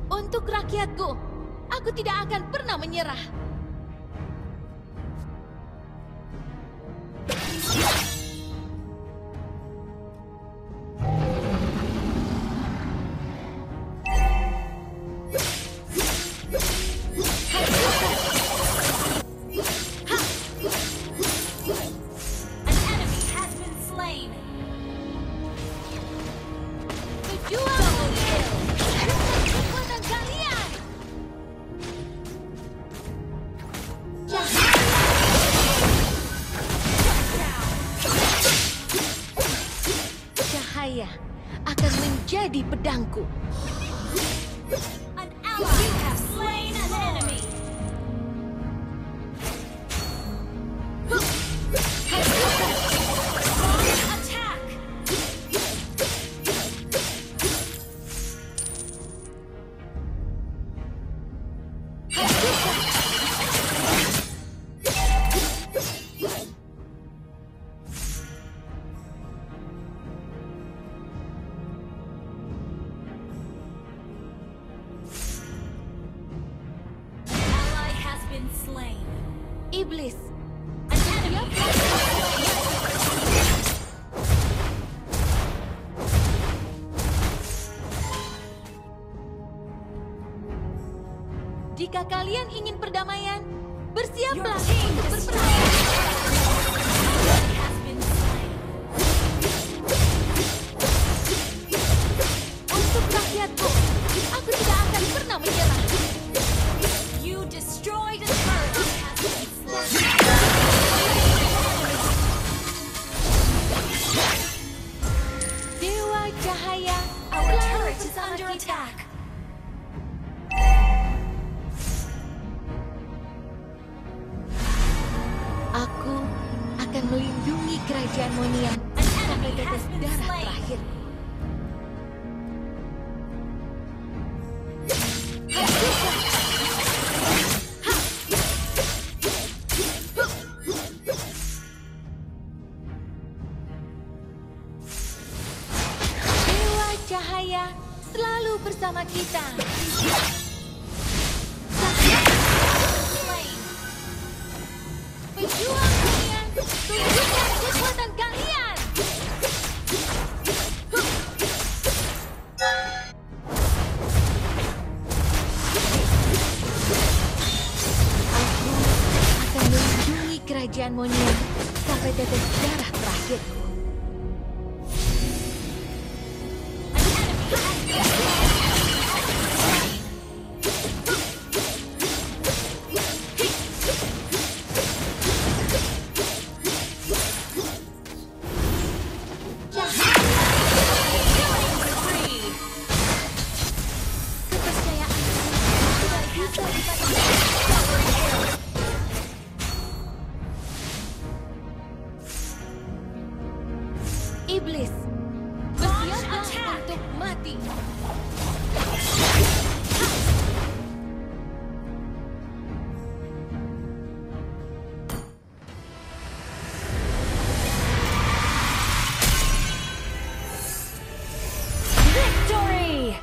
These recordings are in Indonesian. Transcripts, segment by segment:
Untuk rakyatku, aku tidak akan pernah menyerah. Akan menjadi pedangku. An ally has slain an enemy. Attack. Iblis. Jika kalian ingin perdamaian, bersiaplah untuk berperang. Untuk rakyatku, aku tidak akan pernah menyerah. You destroyed a turret. Dewa Cahaya, our turret is under attack. Aku akan melindungi kerajaan Monian sampai tetes darah terakhir. Dewa Cahaya selalu bersama kita. Pejuang kalian, tunjukkan kekuatan kalian. Aku akan melindungi kerajaan Monian sampai tetes darah terakhirku. Iblis, bersiaplah untuk mati. Victory!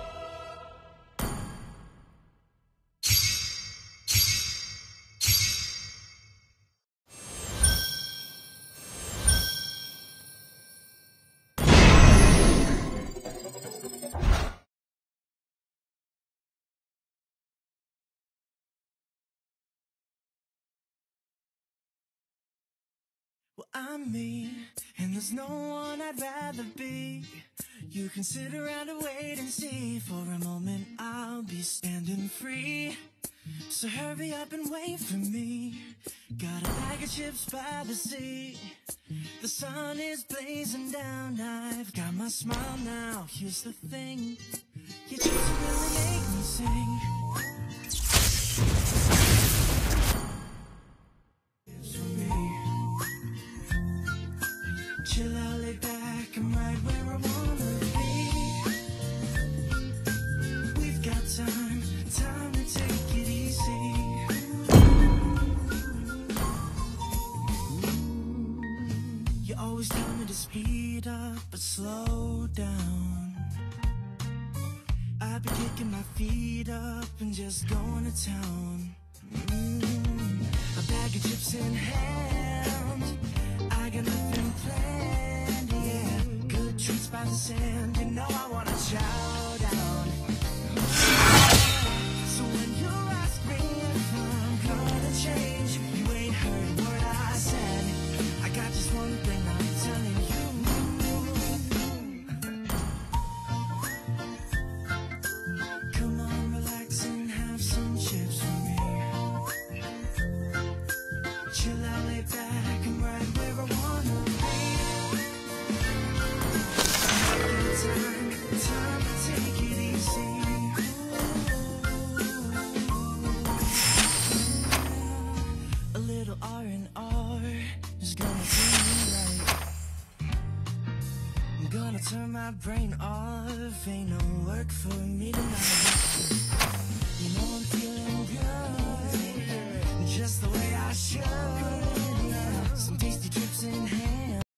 Well, I'm me, and there's no one I'd rather be. You can sit around and wait and see. For a moment I'll be standing free. So hurry up and wait for me. Got a bag of chips by the sea. The sun is blazing down. I've got my smile now. Here's the thing, you just really make me sing. Chill out, lay back, I'm right where I wanna be. We've got time to take it easy. You always tell me to speed up, but slow down. I kicking my feet up and just going to town. A bag of chips in hand, I got nothing planned, yeah. Good treats by the sand, you know I wanna chow down. So when you ask me if I'm gonna change, you ain't heard a word I said. I got just one thing I'm telling you. Come on, relax and have some chips with me. Chill out, lay back, and right where I wanna be. Time to take it easy. A little R&R is gonna do me right. I'm gonna turn my brain off, ain't no work for me tonight.